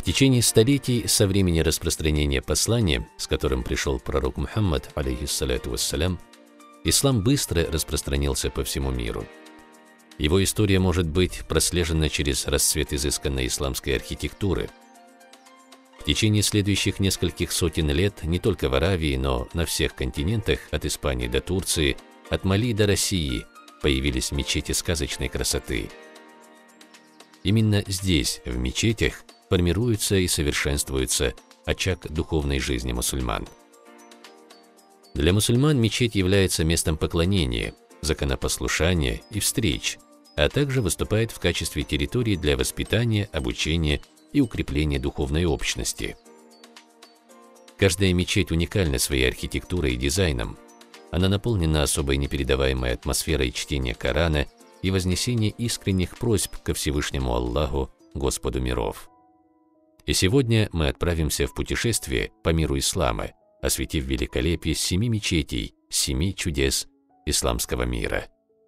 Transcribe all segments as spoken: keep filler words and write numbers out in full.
течение столетий со времени распространения послания, с которым пришел пророк Мухаммад, алейхиссаляту вассалям, ислам быстро распространился по всему миру. Его история может быть прослежена через расцвет изысканной исламской архитектуры. В течение следующих нескольких сотен лет не только в Аравии, но на всех континентах, от Испании до Турции, от Мали до России, появились мечети сказочной красоты. Именно здесь, в мечетях, формируется и совершенствуется очаг духовной жизни мусульман. Для мусульман мечеть является местом поклонения, законопослушания и встреч, а также выступает в качестве территории для воспитания, обучения и укрепления духовной общности. Каждая мечеть уникальна своей архитектурой и дизайном. Она наполнена особой непередаваемой атмосферой чтения Корана и вознесения искренних просьб ко Всевышнему Аллаху, Господу миров. И сегодня мы отправимся в путешествие по миру ислама, осветив великолепие семи мечетей, семи чудес исламского мира.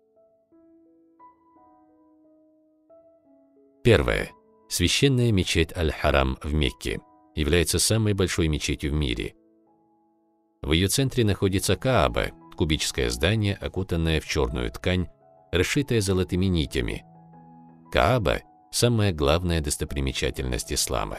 Первое. Священная мечеть Аль-Харам в Мекке является самой большой мечетью в мире. В ее центре находится Кааба, кубическое здание, окутанное в черную ткань, расшитое золотыми нитями. Кааба – самая главная достопримечательность ислама.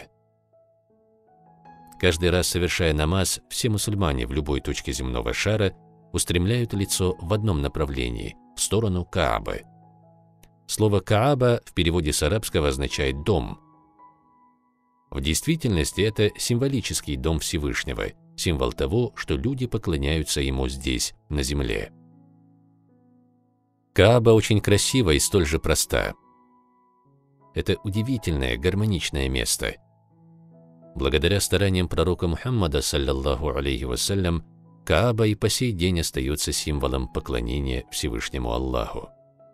Каждый раз, совершая намаз, все мусульмане в любой точке земного шара устремляют лицо в одном направлении, в сторону Каабы. Слово «Кааба» в переводе с арабского означает «дом». В действительности это символический дом Всевышнего, символ того, что люди поклоняются ему здесь, на земле. Кааба очень красива и столь же проста. Это удивительное, гармоничное место. Благодаря стараниям пророка Мухаммада, саллаллаху алейхи вассалям, Кааба и по сей день остается символом поклонения Всевышнему Аллаху.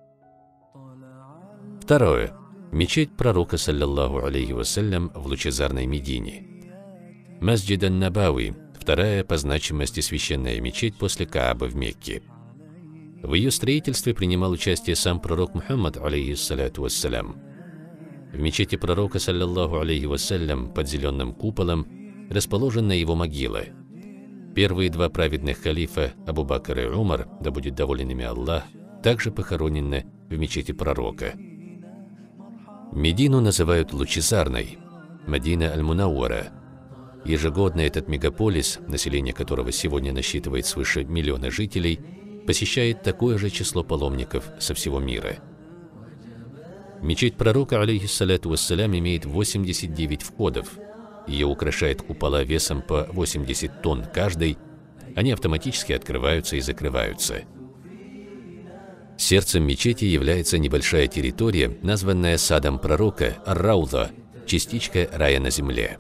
Второе. Мечеть пророка, саллаллаху алейхи вассалям, в лучезарной Медине. Масджид ан-Набави – вторая по значимости священная мечеть после Каабы в Мекке. В ее строительстве принимал участие сам пророк Мухаммад, алейхиссаляту вассалям. В мечети пророка, саллаллаху алейхи вассалям, под зеленым куполом расположена его могила. Первые два праведных халифа, Абу Бакр и Умар, да будет доволен ими Аллах, также похоронены в мечети пророка. Медину называют лучезарной, Медина аль-Мунауара. Ежегодно этот мегаполис, население которого сегодня насчитывает свыше миллиона жителей, посещает такое же число паломников со всего мира. Мечеть пророка, алейхиссаляту вассалям, имеет восемьдесят девять входов. Ее украшает купола весом по восемьдесят тонн каждый, они автоматически открываются и закрываются. Сердцем мечети является небольшая территория, названная садом пророка Ар-Рауда, частичка рая на земле.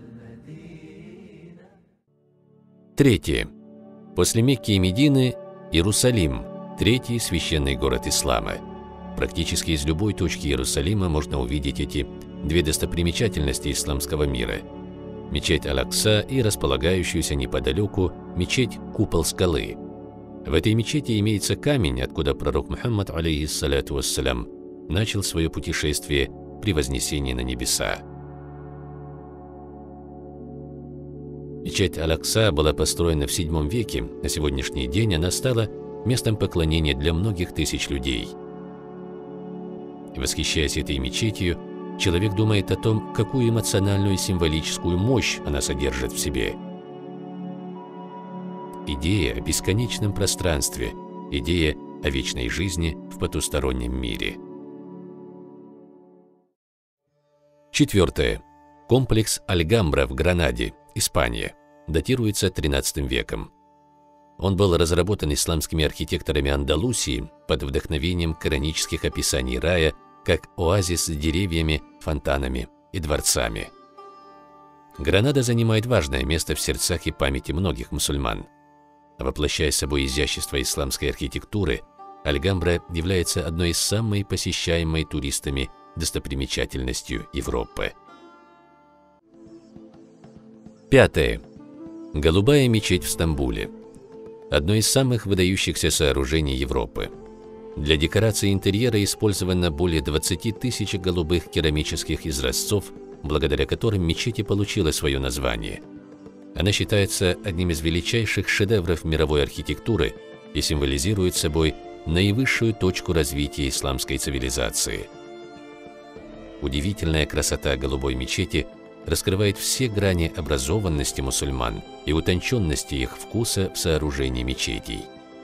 Третье. После Мекки и Медины – Иерусалим, третий священный город ислама. Практически из любой точки Иерусалима можно увидеть эти две достопримечательности исламского мира – мечеть Аль-Акса и располагающуюся неподалеку мечеть Купол скалы. В этой мечети имеется камень, откуда пророк Мухаммад, алейхиссаляту вассалям, начал свое путешествие при вознесении на небеса. Мечеть Аль-Акса была построена в седьмом веке, на сегодняшний день она стала местом поклонения для многих тысяч людей. Восхищаясь этой мечетью, человек думает о том, какую эмоциональную и символическую мощь она содержит в себе. Идея о бесконечном пространстве, идея о вечной жизни в потустороннем мире. Четвертое. Комплекс Альгамбра в Гранаде, Испания, датируется тринадцатым веком. Он был разработан исламскими архитекторами Андалусии под вдохновением коранических описаний рая как оазис с деревьями, фонтанами и дворцами. Гранада занимает важное место в сердцах и памяти многих мусульман. Воплощая собой изящество исламской архитектуры, Альгамбра является одной из самых посещаемой туристами достопримечательностью Европы. Пятое. Голубая мечеть в Стамбуле. Одно из самых выдающихся сооружений Европы. Для декорации интерьера использовано более двадцати тысяч голубых керамических изразцов благодаря которым мечеть и получила свое название. Она считается одним из величайших шедевров мировой архитектуры и символизирует собой наивысшую точку развития исламской цивилизации. Удивительная красота голубой мечети раскрывает все грани образованности мусульман и утонченности их вкуса в сооружении мечетей.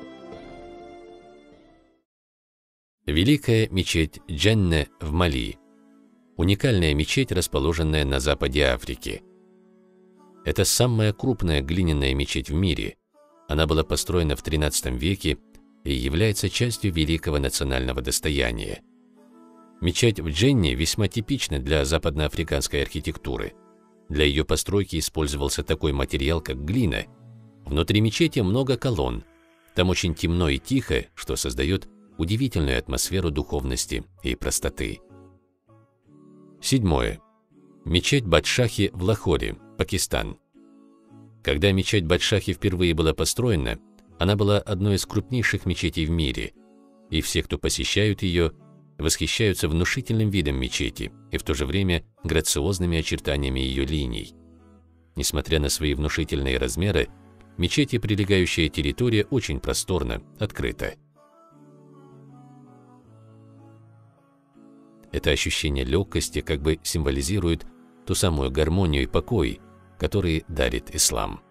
Великая мечеть Дженне в Мали. Уникальная мечеть, расположенная на западе Африки. Это самая крупная глиняная мечеть в мире. Она была построена в тринадцатом веке и является частью великого национального достояния. Мечеть в Дженне весьма типична для западноафриканской архитектуры. Для ее постройки использовался такой материал, как глина. Внутри мечети много колонн. Там очень темно и тихо, что создает удивительную атмосферу духовности и простоты. Седьмое. Мечеть Бадшахи в Лахоре, Пакистан. Когда мечеть Бадшахи впервые была построена, она была одной из крупнейших мечетей в мире, и все, кто посещают ее, восхищаются внушительным видом мечети и в то же время грациозными очертаниями ее линий. Несмотря на свои внушительные размеры, мечеть и прилегающая территория очень просторна, открыта. Это ощущение легкости как бы символизирует ту самую гармонию и покой, который дарит ислам.